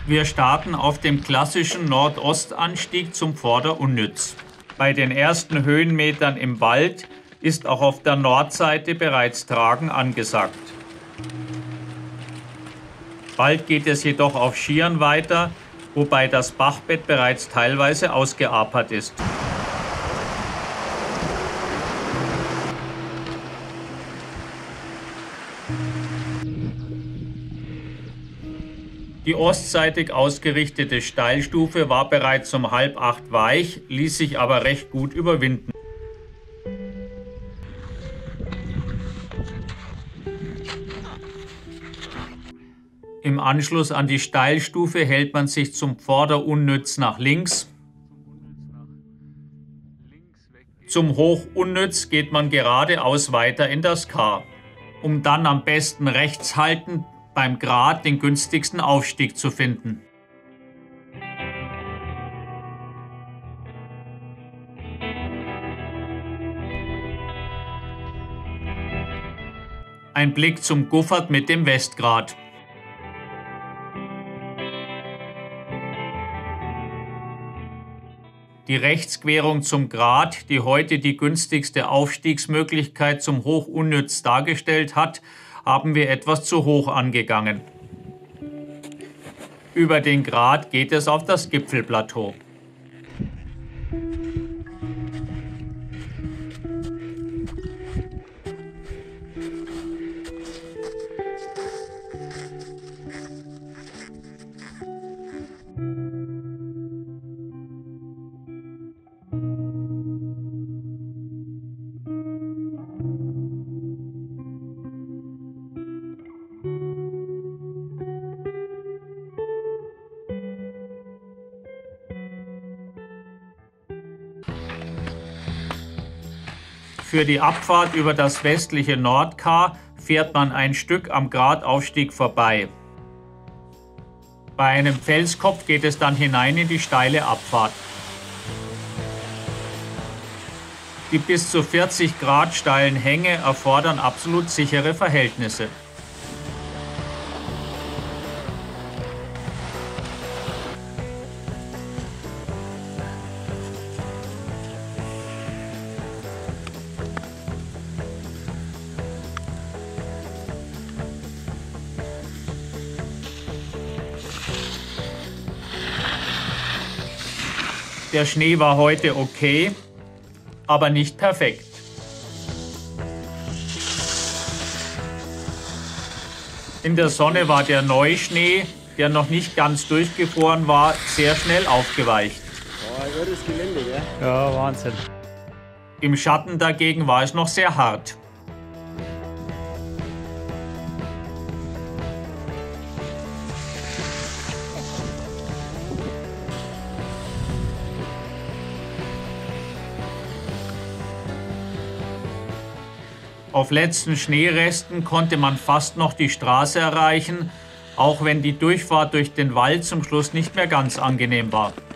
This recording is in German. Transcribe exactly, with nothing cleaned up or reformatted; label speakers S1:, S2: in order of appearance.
S1: Wir starten auf dem klassischen Nordostanstieg zum Vorderunnütz. Bei den ersten Höhenmetern im Wald ist auch auf der Nordseite bereits Tragen angesagt. Bald geht es jedoch auf Skiern weiter, wobei das Bachbett bereits teilweise ausgeapert ist. Die ostseitig ausgerichtete Steilstufe war bereits um halb acht weich, ließ sich aber recht gut überwinden. Im Anschluss an die Steilstufe hält man sich zum Vorderunnütz nach links. Zum Hochunnütz geht man geradeaus weiter in das Kar, um dann am besten rechts haltend beim Grat den günstigsten Aufstieg zu finden. Ein Blick zum Guffert mit dem Westgrat. Die Rechtsquerung zum Grat, die heute die günstigste Aufstiegsmöglichkeit zum Hochunnütz dargestellt hat, haben wir etwas zu hoch angegangen. Über den Grat geht es auf das Gipfelplateau. Für die Abfahrt über das westliche Nordkar fährt man ein Stück am Grataufstieg vorbei. Bei einem Felskopf geht es dann hinein in die steile Abfahrt. Die bis zu vierzig Grad steilen Hänge erfordern absolut sichere Verhältnisse. Der Schnee war heute okay, aber nicht perfekt. In der Sonne war der Neuschnee, der noch nicht ganz durchgefroren war, sehr schnell aufgeweicht.
S2: Oh, das Gelände, gell?
S3: Ja, Wahnsinn.
S1: Im Schatten dagegen war es noch sehr hart. Auf letzten Schneeresten konnte man fast noch die Straße erreichen, auch wenn die Durchfahrt durch den Wald zum Schluss nicht mehr ganz angenehm war.